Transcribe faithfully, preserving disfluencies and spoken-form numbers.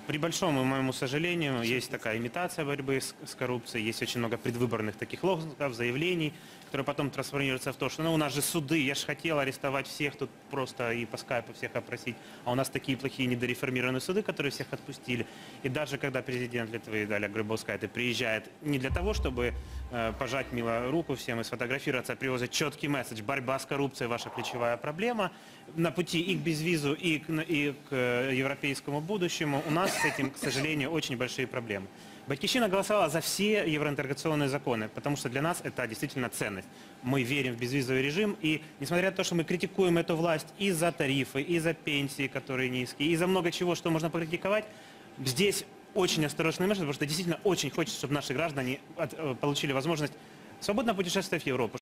При большому моему сожалению, есть такая имитация борьбы с, с коррупцией, есть очень много предвыборных таких лозунгов, заявлений, которые потом трансформируются в то, что ну, у нас же суды, я же хотел арестовать всех тут просто и по скайпу всех опросить, а у нас такие плохие недореформированные суды, которые всех отпустили. И даже когда президент Литвы Даля Грибаускайте приезжает не для того, чтобы э, пожать мило руку всем и сфотографироваться, а привозит четкий месседж: борьба с коррупцией – ваша ключевая проблема, на пути и к безвизу, и к, и к европейскому будущему у нас с этим, к сожалению, очень большие проблемы. Батьківщина голосовала за все евроинтеграционные законы, потому что для нас это действительно ценность. Мы верим в безвизовый режим, и несмотря на то, что мы критикуем эту власть и за тарифы, и за пенсии, которые низкие, и за много чего, что можно покритиковать, здесь очень осторожный месседж, потому что действительно очень хочется, чтобы наши граждане от, получили возможность свободно путешествовать в Европу.